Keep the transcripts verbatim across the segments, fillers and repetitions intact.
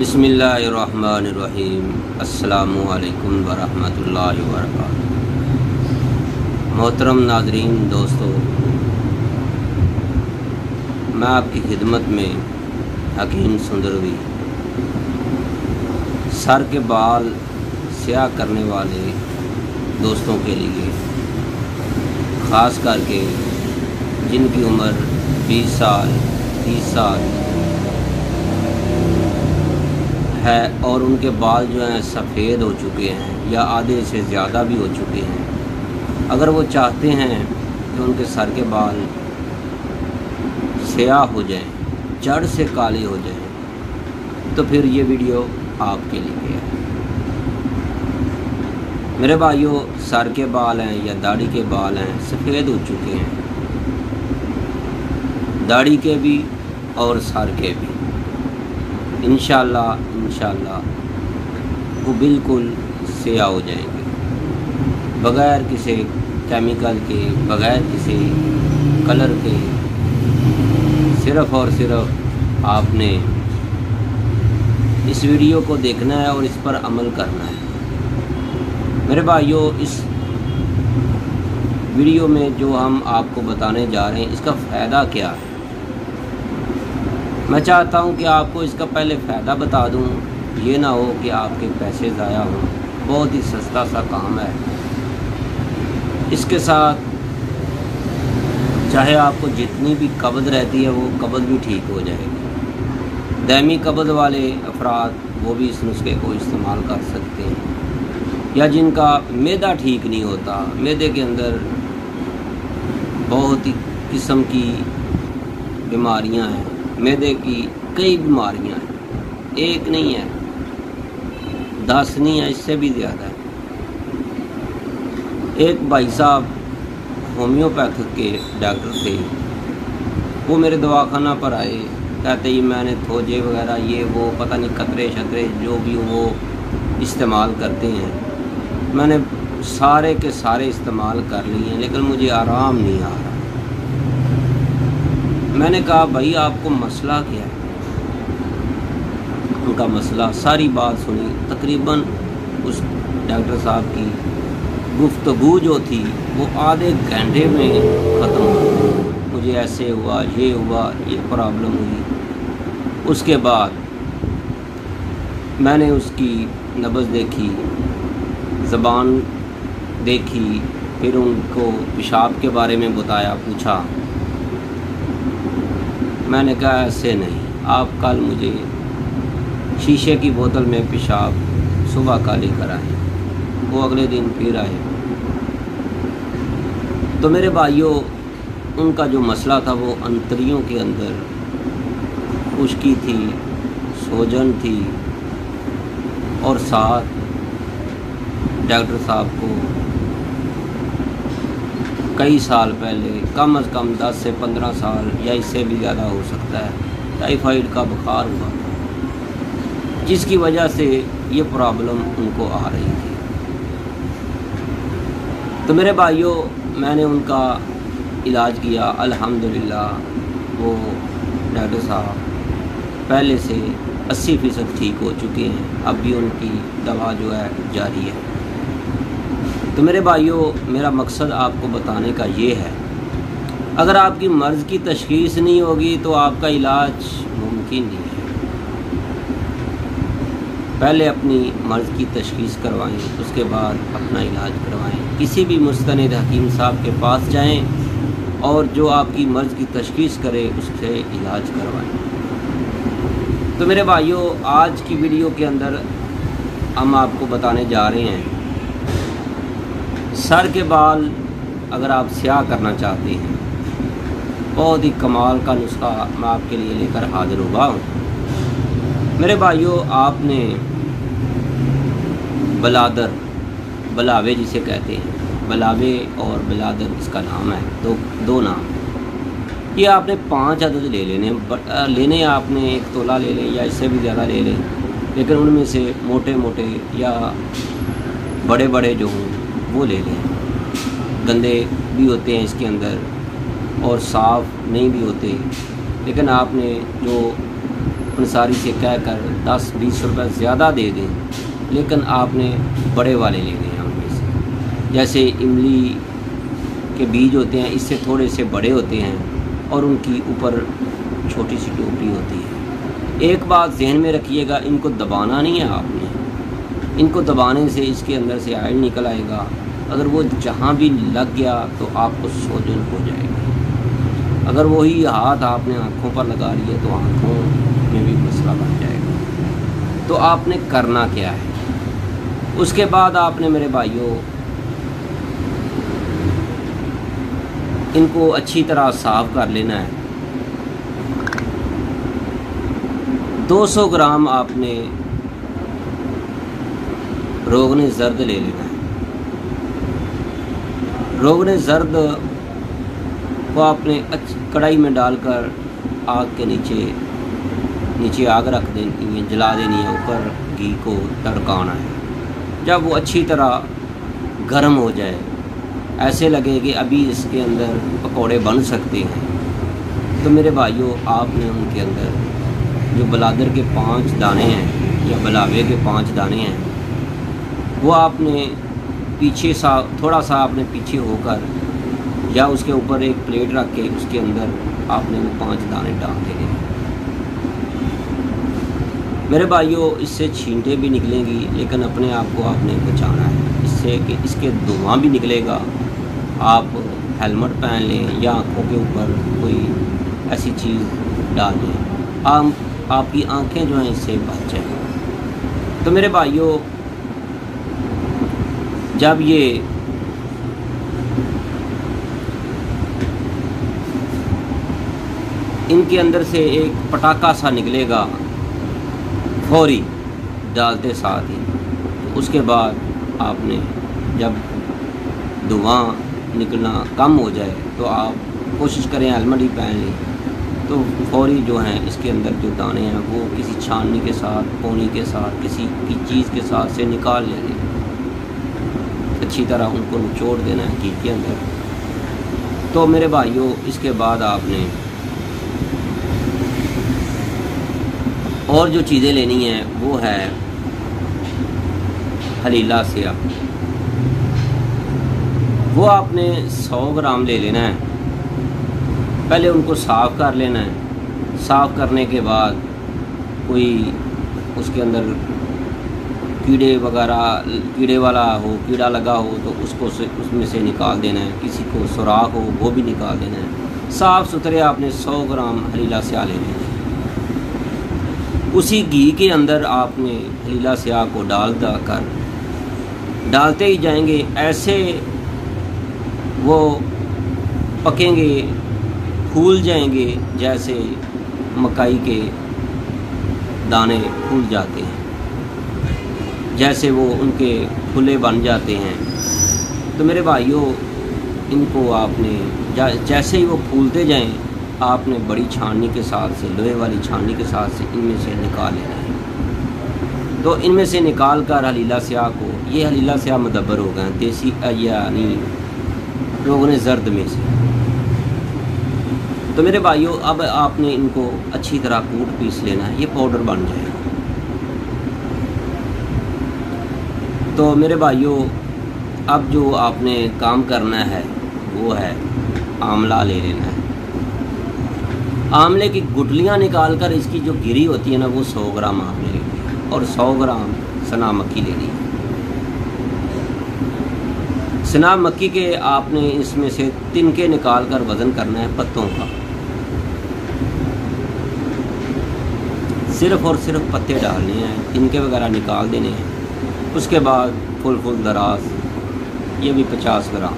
बिस्मिल्लाहिर्रहमानिर्रहीम। अस्सलामु अलैकुम वरहमतुल्लाहि वबरकातुहू। मोहतरम नाज़रीन, दोस्तों, मैं आपकी खिदमत में हकीम सुंदरवी सर के बाल स्याह करने वाले दोस्तों के लिए, ख़ास करके जिनकी उम्र बीस साल तीस साल है और उनके बाल जो हैं सफ़ेद हो चुके हैं या आधे से ज़्यादा भी हो चुके हैं, अगर वो चाहते हैं कि उनके सर के बाल स्याह हो जाएं, जड़ से काले हो जाएं, तो फिर ये वीडियो आपके लिए है। मेरे भाइयों, सर के बाल हैं या दाढ़ी के बाल हैं सफ़ेद हो चुके हैं, दाढ़ी के भी और सर के भी, इंशाअल्लाह इंशाअल्लाह वो बिल्कुल स्याह हो जाएंगे, बग़ैर किसी केमिकल के, बग़ैर किसी कलर के। सिर्फ़ और सिर्फ आपने इस वीडियो को देखना है और इस पर अमल करना है। मेरे भाइयों, इस वीडियो में जो हम आपको बताने जा रहे हैं, इसका फ़ायदा क्या है। मैं चाहता हूं कि आपको इसका पहले फ़ायदा बता दूं, ये ना हो कि आपके पैसे ज़ाया हों। बहुत ही सस्ता सा काम है। इसके साथ चाहे आपको जितनी भी कब्ज़ रहती है वो कब्ज़ भी ठीक हो जाएगी। दायमी कब्ज़ वाले अफराद वो भी इस नुस्खे को इस्तेमाल कर सकते हैं, या जिनका मैदा ठीक नहीं होता, मैदे के अंदर बहुत ही किस्म की बीमारियां हैं, मैदे की कई बीमारियां हैं, एक नहीं है, दस नहीं है, इससे भी ज़्यादा है। एक भाई साहब होम्योपैथिक के डॉक्टर थे, वो मेरे दवाखाना पर आए, कहते ही मैंने थोजे वगैरह ये वो पता नहीं कतरे शतरे जो भी वो इस्तेमाल करते हैं, मैंने सारे के सारे इस्तेमाल कर लिए हैं, लेकिन मुझे आराम नहीं आ रहा। मैंने कहा भाई आपको मसला क्या है। उनका मसला सारी बात सुनी, तकरीबन उस डॉक्टर साहब की गुफ्तगू जो थी वो आधे घंटे में ख़त्म हो गई। मुझे ऐसे हुआ, ये हुआ, ये प्रॉब्लम हुई। उसके बाद मैंने उसकी नब्ज़ देखी, ज़बान देखी, फिर उनको पेशाब के बारे में बताया, पूछा। मैंने कहा ऐसे नहीं, आप कल मुझे शीशे की बोतल में पेशाब सुबह का लेकर आए। वो अगले दिन फिर आए। तो मेरे भाइयों, उनका जो मसला था वो अंतरियों के अंदर खुश्की थी, सोजन थी, और साथ डॉक्टर साहब को कई साल पहले, कम अज़ कम दस से पंद्रह साल या इससे भी ज़्यादा हो सकता है, टाइफाइड का बुखार हुआ, जिसकी वजह से ये प्रॉब्लम उनको आ रही थी। तो मेरे भाइयों, मैंने उनका इलाज किया, अल्हम्दुलिल्लाह वो डॉक्टर साहब पहले से अस्सी फ़ीसद ठीक हो चुके हैं। अब भी उनकी दवा जो है जारी है। तो मेरे भाइयों, मेरा मकसद आपको बताने का ये है, अगर आपकी मर्ज़ की तशख़ीस नहीं होगी तो आपका इलाज मुमकिन नहीं है। पहले अपनी मर्ज़ की तशख़ीस करवाएं, उसके बाद अपना इलाज करवाएं। किसी भी मुस्तनिद हकीम साहब के पास जाएं और जो आपकी मर्ज़ की तशख़ीस करे उससे इलाज करवाएं। तो मेरे भाइयों, आज की वीडियो के अंदर हम आपको बताने जा रहे हैं, सर के बाल अगर आप स्याह करना चाहते हैं, बहुत ही कमाल का नुस्खा मैं आपके लिए लेकर हाजिर हुआ हूँ। मेरे भाइयों, आपने बलादर, बलावे जिसे कहते हैं, बलावे और बलादर इसका नाम है, दो दो नाम। ये आपने पांच अदद ले लेने लेने आपने एक तोला ले लें या इससे भी ज़्यादा ले लें, लेकिन उनमें से मोटे मोटे या बड़े बड़े जो हों वो ले लें। गंदे भी होते हैं इसके अंदर और साफ़ नहीं भी होते, लेकिन आपने जो पंसारी से कह कर दस बीस रुपये ज़्यादा दे दें, लेकिन आपने बड़े वाले लेने हैं उनमें से। जैसे इमली के बीज होते हैं, इससे थोड़े से बड़े होते हैं और उनकी ऊपर छोटी सी टोपी होती है। एक बात जहन में रखिएगा, इनको दबाना नहीं है आपने। इनको दबाने से इसके अंदर से ऑयल निकल आएगा। अगर वो जहाँ भी लग गया तो आपको सोजन हो जाएगी। अगर वही हाथ आपने आँखों पर लगा लिया तो आँखों में भी मसला बन जाएगा। तो आपने करना क्या है, उसके बाद आपने मेरे भाइयों इनको अच्छी तरह साफ़ कर लेना है। दो सौ ग्राम आपने रोगने ज़र्द ले लेना है। रोगने ज़र्द को आपने कढ़ाई में डालकर आग के नीचे नीचे आग रख देनी है, जला देनी है, ऊपर घी को तड़काना है। जब वो अच्छी तरह गर्म हो जाए, ऐसे लगे कि अभी इसके अंदर पकौड़े बन सकते हैं, तो मेरे भाइयों आपने उनके अंदर जो बलादर के पांच दाने हैं या बलावे के पांच दाने हैं, वो आपने पीछे सा थोड़ा सा आपने पीछे होकर या उसके ऊपर एक प्लेट रख के उसके अंदर आपने वो पांच दाने डाल देने। मेरे भाइयों इससे छींटे भी निकलेंगी, लेकिन अपने आप को आपने बचाना है इससे कि इसके धुआं भी निकलेगा। आप हेलमेट पहन लें या आँखों के ऊपर कोई ऐसी चीज़ डाल लें, आप आपकी आँखें जो हैं इससे बच जाएँ। तो मेरे भाइयों जब ये इनके अंदर से एक पटाखा सा निकलेगा फौरी डालते साथ ही, तो उसके बाद आपने जब धुआं निकलना कम हो जाए तो आप कोशिश करें हेलमेट ही पहन लें। तो फौरी जो हैं इसके अंदर जो दाने हैं वो किसी छाननी के साथ, पोनी के साथ, किसी की चीज़ के साथ से निकाल लेने, अच्छी तरह उनको निचोड़ देना है घी के अंदर। तो मेरे भाइयों इसके बाद आपने और जो चीज़ें लेनी हैं वो है हलीला सेया। वो आपने सौ ग्राम ले लेना है। पहले उनको साफ़ कर लेना है। साफ़ करने के बाद कोई उसके अंदर कीड़े वगैरह कीड़े वाला हो, कीड़ा लगा हो तो उसको से उसमें से निकाल देना है। किसी को सुराख हो वो भी निकाल देना है। साफ़ सुथरे आपने सौ ग्राम हलीला स्याह ले लेना है। उसी घी के अंदर आपने हलीला स्याह को डाल कर डालते ही जाएंगे, ऐसे वो पकेंगे, फूल जाएंगे जैसे मकाई के दाने फूल जाते हैं, जैसे वो उनके फूले बन जाते हैं। तो मेरे भाइयों इनको आपने जैसे ही वो फूलते जाएं, आपने बड़ी छाननी के साथ से, लोहे वाली छाननी के साथ से इनमें से निकाल लेना है। तो इनमें से निकाल कर हलीला स्याह को, ये हलीला स्याह मदब्बर हो गए देसी यानी रोगने ज़र्द में से। तो मेरे भाइयों अब आपने इनको अच्छी तरह कूट पीस लेना है, ये पाउडर बन जाएगा। तो मेरे भाइयों अब जो आपने काम करना है वो है आंवला ले लेना है। आंवले की गुठलियाँ निकाल कर इसकी जो गिरी होती है ना वो सौ ग्राम आपने लेनी है और सौ ग्राम सना मक्खी लेनी है। सना मक्खी के आपने इसमें से तिनके निकाल कर वज़न करना है पत्तों का, सिर्फ और सिर्फ पत्ते डालने हैं, तिनके वगैरह निकाल देने हैं। उसके बाद फुल फुल दराज ये भी पचास ग्राम।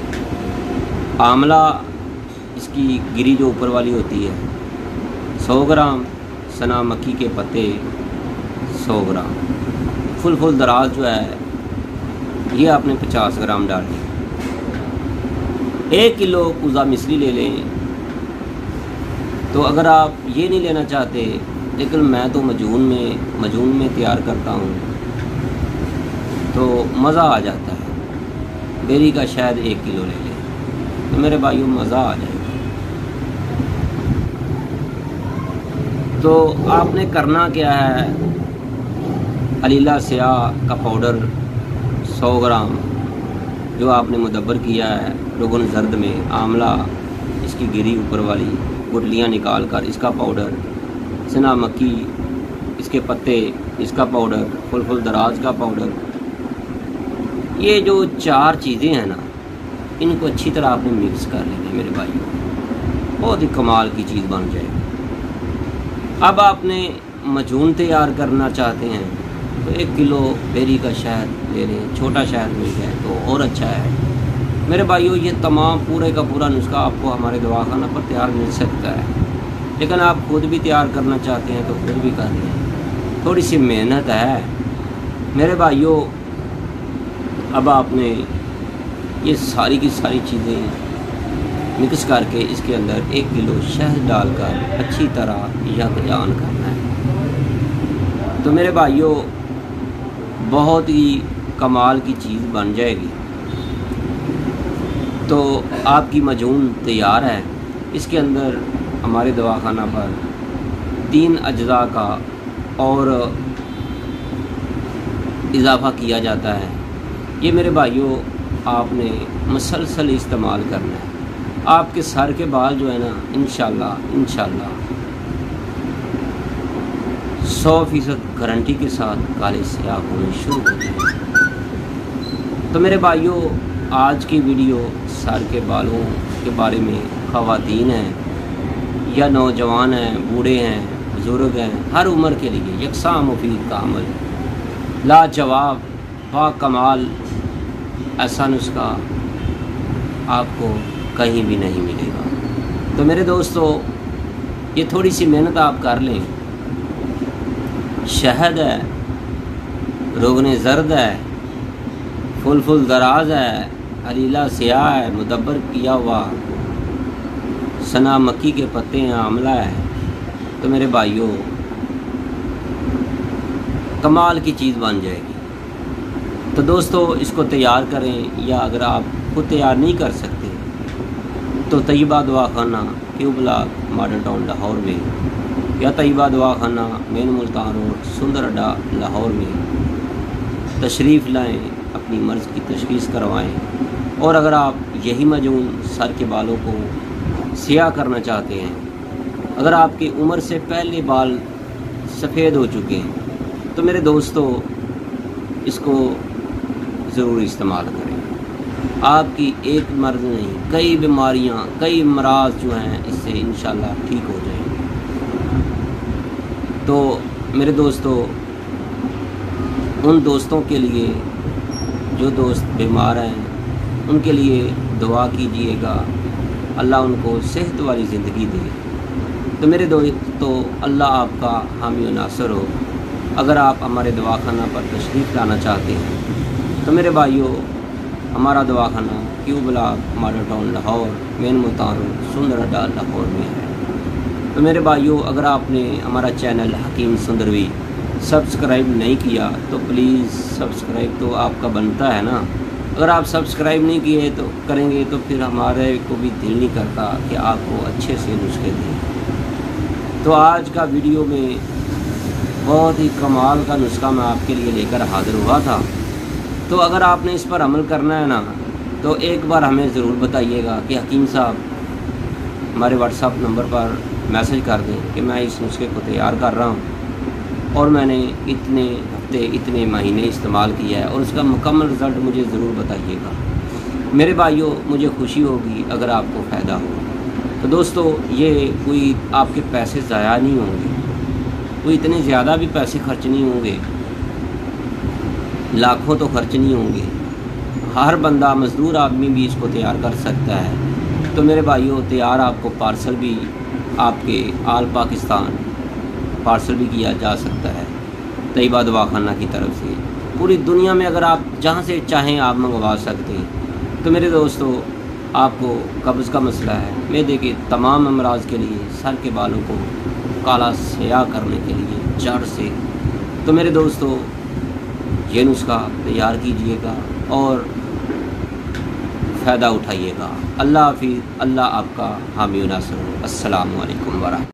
आंवला इसकी गिरी जो ऊपर वाली होती है सौ ग्राम, सना मक्खी के पत्ते सौ ग्राम, फुल फुल दराज जो है ये आपने पचास ग्राम डालनी। एक किलो कुज़ा मिश्री ले लें। तो अगर आप ये नहीं लेना चाहते, लेकिन मैं तो मजून में मजून में तैयार करता हूँ तो मज़ा आ जाता है, बेरी का शायद एक किलो ले लें तो मेरे भाइयों मज़ा आ जाएगा। تو آپ نے کرنا کیا ہے، علیلہ سیاہ کا پاؤڈر سو گرام جو آپ نے مدبر کیا ہے روغن زرد میں، آملہ اس کی گری اوپر والی گٹلیاں نکال کر اس کا پاؤڈر، سنا مکی اس کے پتے اس کا پاؤڈر، فلفل دراز کا پاؤڈر، یہ جو چار چیزیں ہیں نا ان کو اچھی طرح آپ نے مکس کر لینا میرے بھائیوں، بہت ہی کمال کی چیز بن جائے گی۔ اب آپ نے مجون تیار کرنا چاہتے ہیں تو ایک کلو بیری کا شہد لے لیں، چھوٹا شہد مل جائے تو اور اچھا ہے میرے بھائیوں۔ یہ تمام پورے کا پورا نسخہ آپ کو ہمارے دواخانہ پر تیار مل سکتا ہے، لیکن آپ خود بھی تیار کرنا چاہتے ہیں تو خود بھی کر لیں، تھوڑی سی محنت ہے میرے بھائیوں۔ اب آپ نے یہ ساری کی ساری چیزیں مکس کر کے اس کے اندر ایک کلو شہد ڈال کر اچھی طرح یکجان کرنا ہے تو میرے بھائیوں بہت ہی کمال کی چیز بن جائے گی۔ تو آپ کی مجون تیار ہے، اس کے اندر ہمارے دواخانہ پر تین اجزاء کا اور اضافہ کیا جاتا ہے۔ یہ میرے بھائیوں آپ نے مسلسل استعمال کرنا ہے، آپ کے سر کے بال جو ہے نا انشاءاللہ انشاءاللہ سو فیصد گارنٹی کے ساتھ کالے سیاہ ہونے شروع ہو جائیں گے۔ تو میرے بھائیوں آج کی ویڈیو سر کے بالوں کے بارے میں، خواتین ہیں یا نوجوان ہیں، بوڑھے ہیں، بزرگ ہیں، ہر عمر کے لیے یکساں مفید کا عمل، لاجواب با کمال ایسا نسخہ آپ کو کہیں بھی نہیں ملے گا۔ تو میرے دوستو یہ تھوڑی سی محنت آپ کر لیں، شہد ہے، روغن زرد ہے، فلفل دراز ہے، علیلہ سیاہ ہے، مدبر کیا ہوا سنا مکی کے پتے ہیں، آملہ ہے، تو میرے بھائیوں کمال کی چیز بن جائے گی۔ تو دوستو اس کو تیار کریں، یا اگر آپ خود تیار نہیں کر سکتے تو طیبہ دواخانہ Q block Model Town Lahore میں یا طیبہ دواخانہ مین ملتان روڈ سندر اڈا لاہور میں تشریف لائیں، اپنی مرض کی تشخیص کروائیں، اور اگر آپ یہی مجون سر کے بالوں کو سیاہ کرنا چاہتے ہیں، اگر آپ کی عمر سے پہلے بال سفید ہو چکے ہیں تو میرے دوستو اس کو ضرور استعمال کریں۔ آپ کی ایک مرض نہیں، کئی بیماریاں، کئی امراض جو ہیں اس سے انشاءاللہ ٹھیک ہو جائیں گے۔ تو میرے دوستو ان دوستوں کے لیے جو دوست بیمار ہیں ان کے لیے دعا کیجئے گا، اللہ ان کو صحت والی زندگی دے۔ تو میرے دوستو اللہ آپ کا حامی و ناصر ہو۔ اگر آپ ہمارے دواخانہ پر تشریف لانا چاہتے ہیں تو میرے بھائیوں ہمارا دواخانہ Q block Model Town Lahore main Multan road Sundar Adda Lahore میں ہے۔ تو میرے بھائیوں اگر آپ نے ہمارا چینل حکیم سندروی سبسکرائب نہیں کیا تو پلیز سبسکرائب تو آپ کا بنتا ہے نا، اگر آپ سبسکرائب نہیں کیے تو کریں گے تو پھر ہمارے کو بھی دل نہیں کرتا کہ آپ کو اچھے سے نسخے دیں۔ تو آج کا ویڈیو میں بہت ہی کمال کا نسخہ میں آپ کے لیے لے کر حاضر ہوا تھا۔ تو اگر آپ نے اس پر عمل کرنا ہے نا تو ایک بار ہمیں ضرور بتائیے گا کہ حکیم صاحب ہمارے واٹس ایپ نمبر پر میسج کر دیں کہ میں اس نسخے کو تیار کر رہا ہوں اور میں نے اتنے ہفتے اتنے مہینے استعمال کیا ہے، اور اس کا مکمل رزلٹ مجھے ضرور بتائیے گا میرے بھائیوں، مجھے خوشی ہوگی اگر آپ کو فائدہ ہو۔ تو دوستو یہ کوئی آپ کے پیسے ضائع نہیں ہوں گے، کوئی اتنے زیادہ بھی پیسے خرچ نہیں ہوں گے، لاکھوں تو خرچ نہیں ہوں گے، ہر بندہ مزدور آدمی بھی اس کو تیار کر سکتا ہے۔ تو میرے بھائیوں تیار آپ کو پارسل بھی آپ کے آل پاکستان پارسل بھی کیا جا سکتا ہے طیبہ دواخانہ کی طرف سے، پوری دنیا میں اگر آپ جہاں سے چاہیں آپ منگوا سکتے ہیں۔ تو میرے دوستو آپ کو قبض کا مسئلہ ہے، معدے کے تمام امراض کے لیے، سر کے بالوں کو کالا سیاہ کرنے کے لیے جڑ سے، تو میرے دوستو یہ نسخہ تیار کیجئے گا اور فائدہ اٹھائیے گا۔ اللہ حافظ، اللہ آپ کا حامی و ناصر ہو۔ السلام علیکم ورحمۃ اللہ۔